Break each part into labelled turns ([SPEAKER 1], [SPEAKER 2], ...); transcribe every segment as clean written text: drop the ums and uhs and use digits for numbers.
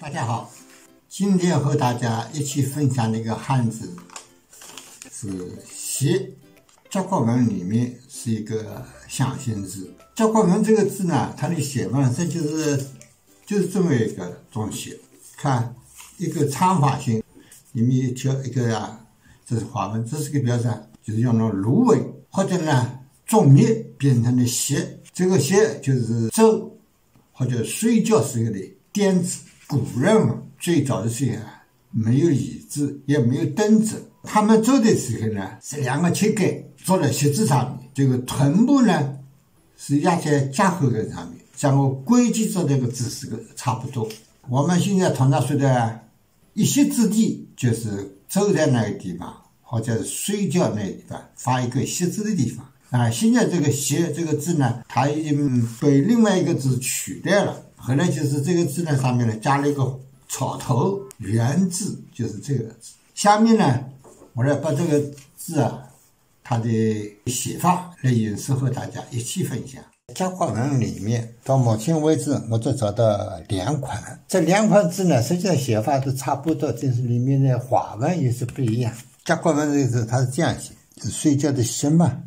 [SPEAKER 1] 大家好，今天和大家一起分享的一个汉字是“协”。甲骨文里面是一个象形字。甲骨文这个字呢，它的写法这就是这么一个东西。看一个长方形，里面一个这是花纹，这是个标志，就是用那芦苇或者呢种叶变成的协。这个协就是粥或者睡觉时候的垫子。古人最早的时候没有椅子，也没有凳子，他们走的时候呢，是两个膝盖坐在席子上面，这个臀部呢是压在甲后跟上面，像我跪起坐这个姿势差不多。我们现在通常说的一席之地，就是走在那个地方，或者是睡觉那个地方，发一个席子的地方。现在这个协这个字呢，它已经被另外一个字取代了。后来就是这个字呢上面呢加了一个草头，原字就是这个字。下面呢，我来把这个字它的写法来演示和大家一起分享。甲骨文里面到目前为止，我就找到2款，这2款字呢，实际上写法都差不多，就是里面的花纹也是不一样。甲骨文这个字它是这样写，是睡觉的席嘛。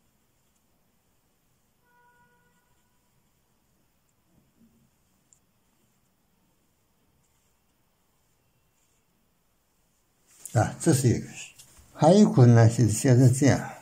[SPEAKER 1] 这是一个，还有一款呢，是写成这样。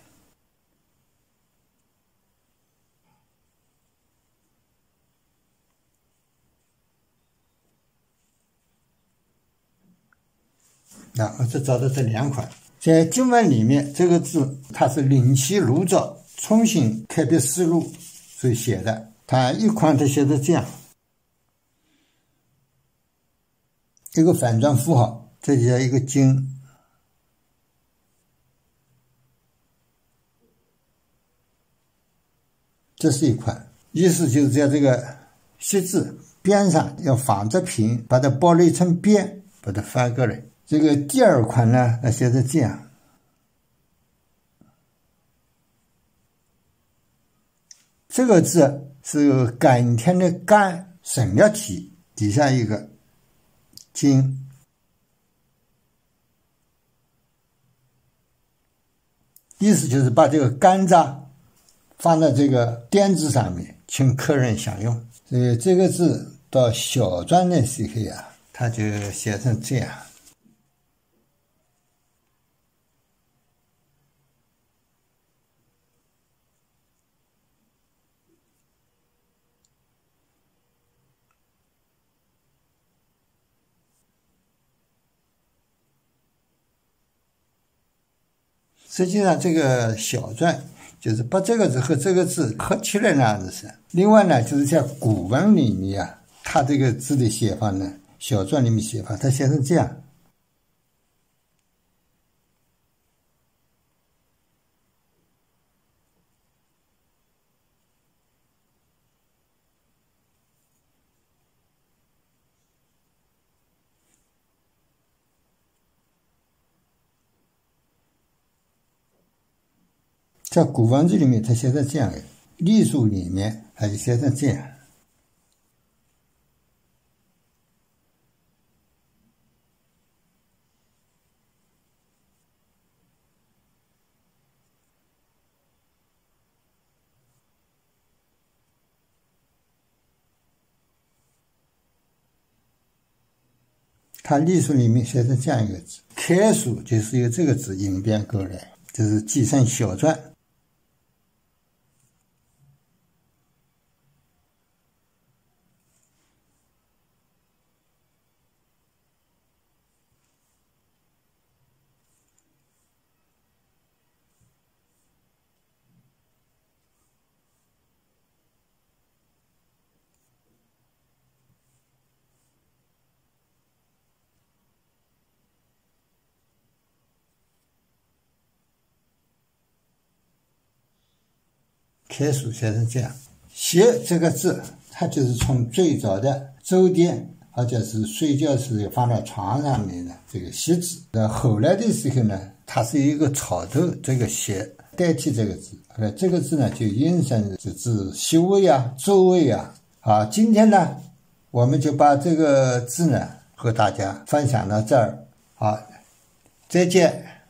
[SPEAKER 1] 我就找到这2款。在经文里面，这个字它是另起炉灶，重新开辟思路所以写的。它一款它写的这样，一个反转符号，这里叫一个经。这是一款，意思就是在这个席字边上要放着平，把它包了一层边，把它翻过来。这个第2款呢，它写成这样，这个字是甘甜的甘，省略体，底下一个金，意思就是把这个甘蔗放在这个垫子上面，请客人享用。所以这个字到小篆的时候它就写成这样。实际上这个小篆就是把这个字和这个字合起来那样子是。另外呢，就是在古文里面它这个字的写法呢，小篆里面写法，它写成这样。在古文字里面，它写成这样的；隶书里面，它就写成这样。它隶书里面写成这样一个字，楷书就是由这个字演变过来，就是继承小篆。楷书写成这样，协这个字，它就是从最早的粥垫或者是睡觉时放在床上面的这个席子，后来的时候呢，它是一个草头这个协代替这个字，后来这个字呢就引申就指席位座位今天呢，我们就把这个字呢和大家分享到这儿，好，再见。